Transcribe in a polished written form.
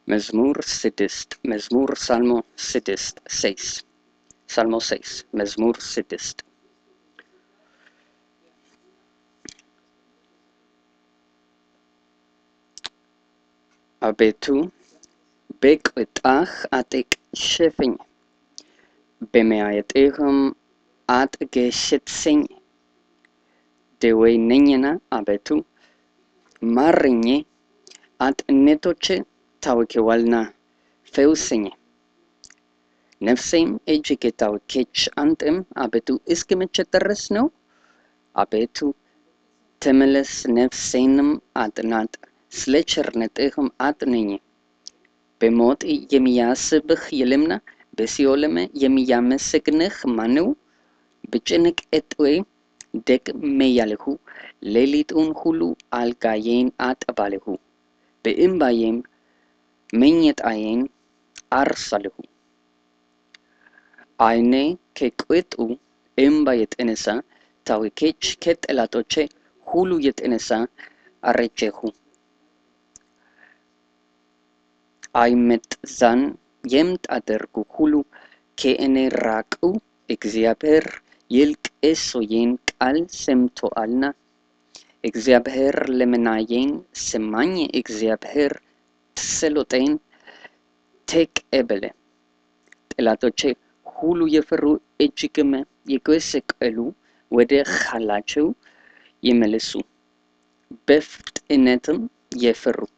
መዝሙር 6 መዝሙር ሳልሞ 6 ሳልሞ 6 መዝሙር 6 አቤቱ በቅጣህ አትቅሸፈኝ በመዓትህም አትገስጸኝ ደዌ ነኝና አቤቱ ማረኝ አጥንቶቼ ታውከዋልና ፈውሰኝ ነፍሴም እጅግ ታወከች አንተም አቤቱ እስከ መቼ ድረስ ነው አቤቱ ተመለስ ነፍሴንም አድናት ስለ ቸርነትህም አድነኝ በሞት የሚያስብህ የለምና በሲኦልም የሚያመሰግንህ ማነው በጭንቀቴ ደክሜያለሁ ሌሊቱን ሁሉ አልጋዬን አጠባለሁ በእንባዬም መኝታዬን አርሳለሁ ዓይኔ ከቁጡ እንባ የተነሳ ታወከች ከጠላቶቼ ሁሉ የተነሳ አረጀሁ አይመጣዘን የምታደርጉ ሁሉ ከእኔ ራቁ እግዚአብሔር የልቅሶዬን ቃል ሰምቶአልና እግዚአብሔር ልመናዬን ሰማኝ እግዚአብሔር ጸሎቴን ተቀበለ ጠላቶቼ ሁሉ የፈሩ እጅግም የገሰቀሉ ወደ ኋላቸው ይመለሱ በፍጥነትም የፈሩ